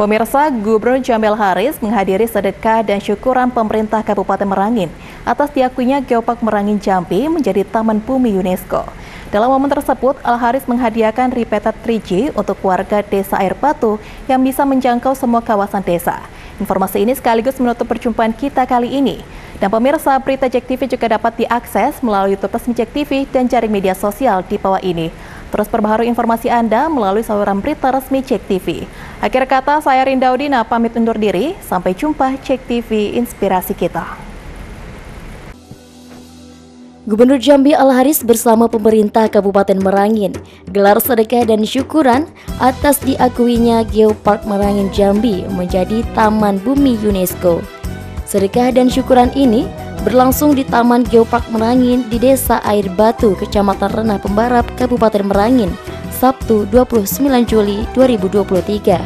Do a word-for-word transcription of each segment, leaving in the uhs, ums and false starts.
Pemirsa, Gubernur Jambi Al Haris menghadiri sedekah dan syukuran pemerintah Kabupaten Merangin atas diakuinya Geopark Merangin Jambi menjadi Taman Bumi UNESCO. Dalam momen tersebut, Al Haris menghadiahkan repeated tiga G untuk warga Desa Air Batu yang bisa menjangkau semua kawasan desa. Informasi ini sekaligus menutup perjumpaan kita kali ini. Dan pemirsa, berita Jek T V juga dapat diakses melalui YouTube resmi Jek T V dan jaring media sosial di bawah ini. Terus perbaharui informasi Anda melalui saluran berita resmi Jek T V. Akhir kata, saya Rinda Udina pamit undur diri. Sampai jumpa Jek T V, inspirasi kita. Gubernur Jambi Al Haris bersama pemerintah Kabupaten Merangin gelar sedekah dan syukuran atas diakuinya Geopark Merangin Jambi menjadi Taman Bumi UNESCO. Sedekah dan syukuran ini berlangsung di Taman Geopark Merangin di Desa Air Batu, Kecamatan Renah Pembarap, Kabupaten Merangin, Sabtu dua puluh sembilan Juli dua ribu dua puluh tiga.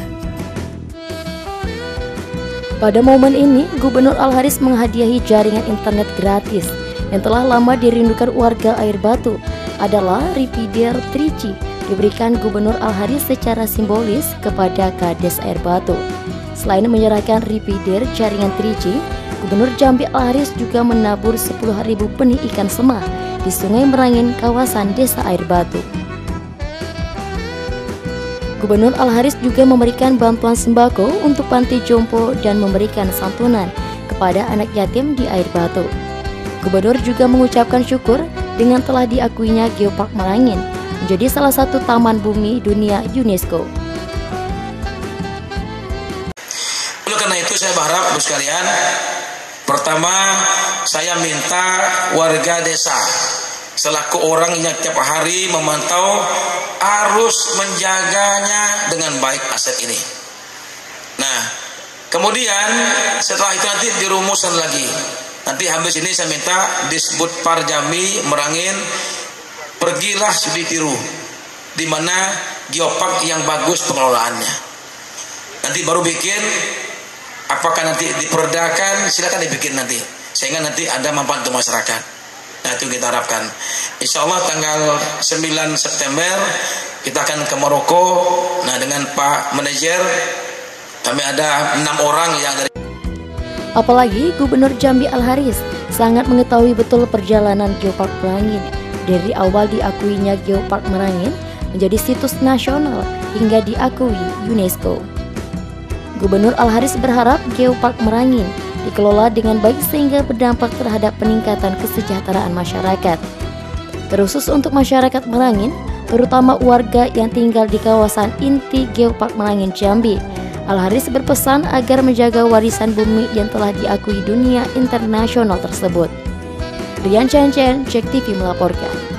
Pada momen ini, Gubernur Al Haris menghadiahi jaringan internet gratis yang telah lama dirindukan warga Air Batu adalah repeater tiga G diberikan Gubernur Al Haris secara simbolis kepada Kades Air Batu. Selain menyerahkan repeater jaringan tiga G, Gubernur Jambi Al Haris juga menabur sepuluh ribu benih ikan sema di Sungai Merangin, kawasan Desa Air Batu. Gubernur Al Haris juga memberikan bantuan sembako untuk panti jompo dan memberikan santunan kepada anak yatim di Air Batu. Gubernur juga mengucapkan syukur dengan telah diakuinya Geopark Merangin menjadi salah satu Taman Bumi Dunia UNESCO. Oleh karena itu saya berharap sekalian, pertama saya minta warga desa selaku orang yang tiap hari memantau harus menjaganya dengan baik aset ini. Nah, kemudian setelah itu nanti dirumuskan lagi. Nanti habis ini saya minta Disbudpar Jambi Merangin pergilah studi tiru di mana geopark yang bagus pengelolaannya. Nanti baru bikin, apakah nanti diperdakan, silakan dibikin nanti, sehingga nanti ada manfaat untuk masyarakat. Nah, itu kita harapkan. Insya Allah tanggal sembilan September kita akan ke Maroko. Nah, dengan Pak Manajer kami ada enam orang yang dari. Apalagi Gubernur Jambi Al Haris sangat mengetahui betul perjalanan Geopark Merangin dari awal diakuinya Geopark Merangin menjadi situs nasional hingga diakui UNESCO. Gubernur Al Haris berharap Geopark Merangin dikelola dengan baik sehingga berdampak terhadap peningkatan kesejahteraan masyarakat. Terkhusus untuk masyarakat Merangin, terutama warga yang tinggal di kawasan inti Geopark Merangin Jambi, Al Haris berpesan agar menjaga warisan bumi yang telah diakui dunia internasional tersebut. Rian Chen Chen, Jek T V melaporkan.